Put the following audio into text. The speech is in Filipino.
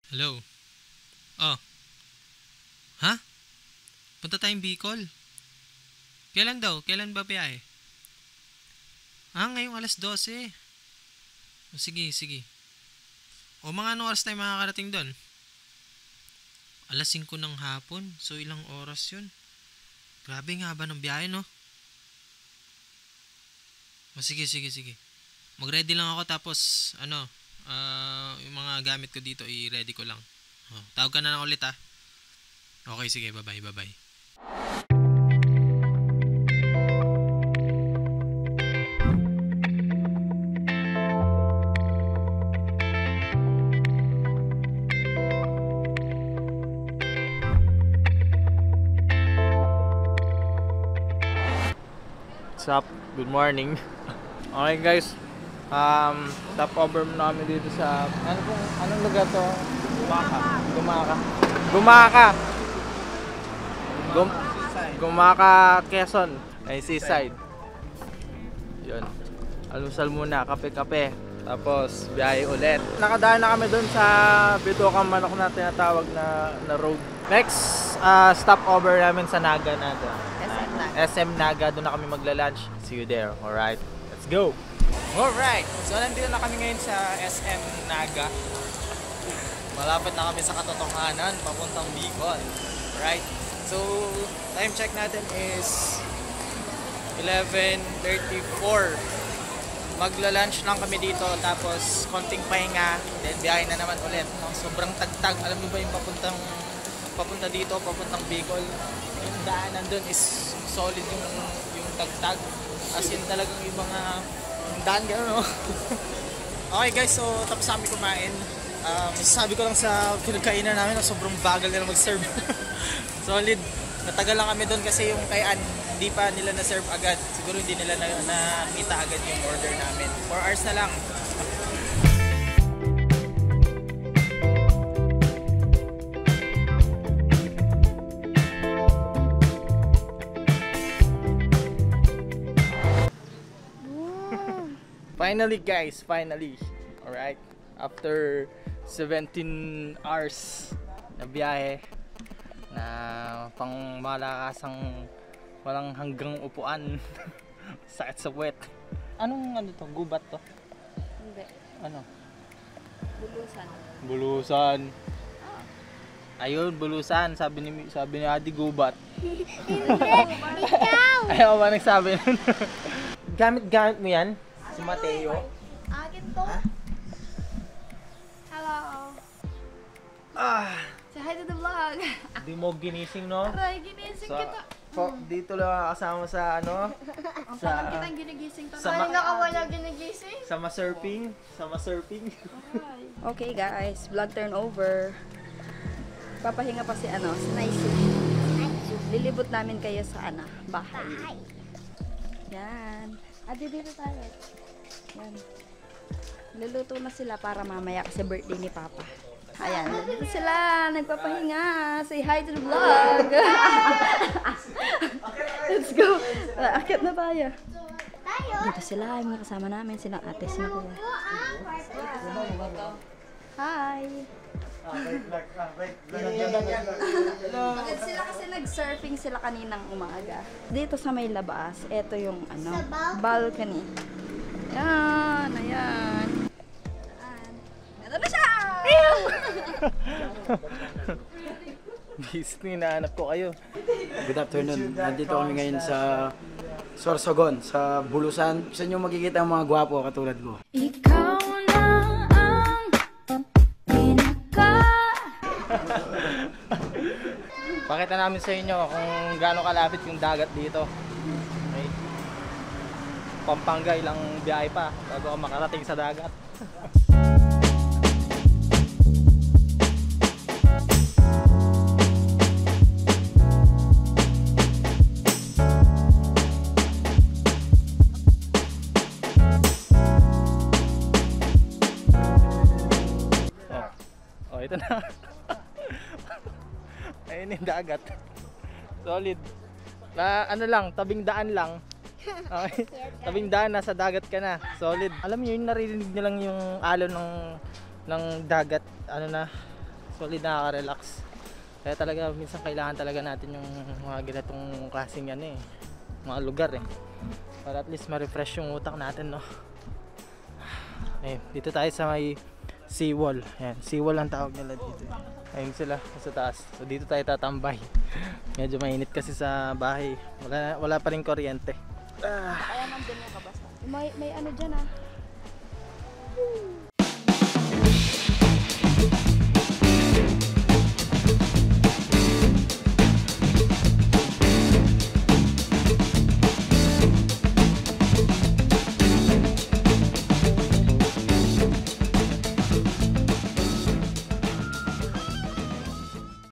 Hello? Oh. Ha? Punta tayong Bicol? Kailan daw? Kailan ba biyahe? Ngayong alas 12. O sige, sige. O mga anong oras tayo makakarating doon? Alas 5 ng hapon. So ilang oras yun? Grabe nga ba ng biyahe, no? O sige, sige, sige. Mag-ready lang ako tapos yung mga gamit ko dito i-ready ko lang. Tawag ka na lang ulit, ha? Okay, sige. Bye-bye, bye-bye. What's up? Good morning. Okay guys, stopover muna kami dito sa anong lugar to? Gumaka, Quezon. Ay, seaside. Yun. Alusal muna, kape-kape. Tapos biyahe ulit. Nakadaan na kami doon sa Bitucang Manok na tinatawag na road. Next stopover namin sa Naga. SM Naga, doon na kami magla-lunch. See you there. Alright, let's go! Alright, so nandito na kami ngayon sa SM Naga. Malapit na kami sa katotohanan, papuntang Bicol. Alright, so time check natin is 11:34. Magla-lunch lang kami dito, tapos konting pahinga, then biyahe na naman ulit. Sobrang tagtag, alam niyo ba yung papunta dito, papuntang Bicol? Yung daanan doon is solid yung tagtag, as in talagang yung mga daan gano'n, no? Okay guys, so tapos namin kumain. Masasabi ko lang sa pinagkainan namin na sobrang bagal nila mag-serve. Solid, natagal lang kami doon kasi yung kay Ann, hindi pa nila na-serve agad. Siguro hindi nila nakita agad yung order namin. 4 hours na lang. Finally guys, finally. Alright, after 17 hours na biyahe na pang malakasang walang hanggang upuan. Sakit sa puwet. Anong to? Gubat to? Hindi. Ano? Bulusan. Bulusan. Ayun, bulusan. Sabi ni Adi, gubat. Ikaw! Ayaw ba nagsabi nun? Gamit mo yan? Si Mateo? Akin to. Ha? Hello. Say hi to the vlog. Di mo ginising, no? Aray, ginising kita. Dito lang kasama sa Ang parang kitang ginigising to. sa Kanina ka wala ginigising? Sama surfing. Okay guys, vlog turnover. Papahinga pa si si Naisu. Lilibot namin kayo sa bahay. Yan. Dito tayo. Yan. Luluto na sila para mamaya kasi birthday ni Papa. Ayan, dito sila, nagpapahinga. Say hi to the vlog. Let's go. Akit na tayo. Dito sila, yung mga kasama namin, sila ate, sila kuya. Hi. Bakit sila kasi nag-surfing sila kaninang umaga. Dito sa may labas, ito yung balcony. Yan, ayan. Ito na siya! Disney, nahanap ko kayo. Good afternoon. Nandito kami ngayon sa Sorsogon, sa Bulusan. Gusto nyo makikita ang mga gwapo katulad ko. Ikaw na ang pinaka. Pakita namin sa inyo kung gaano kalapit yung dagat dito. Okay. Pampanga, ilang biyahe pa bago ka makarating sa dagat. Ito na. Ayun yung dagat. Solid. Tabing daan lang. Okay. Tabing daan, nasa dagat ka na. Solid. Alam niyo, yung naririnig niyo lang yung alon ng dagat, Actually, nakaka-relax. Kaya talaga, minsan kailangan talaga natin yung mga ganitong klaseng yan mga lugar para at least ma-refresh yung utak natin, no. Ayun, dito tayo sa may seawall. Ayan, seawall ang tawag nila dito. Ayun sila, sa taas. So dito tayo tatambay. Medyo mainit kasi sa bahay. Wala pa rin kuryente. Kaya nandun yung kabasa. May ano dyan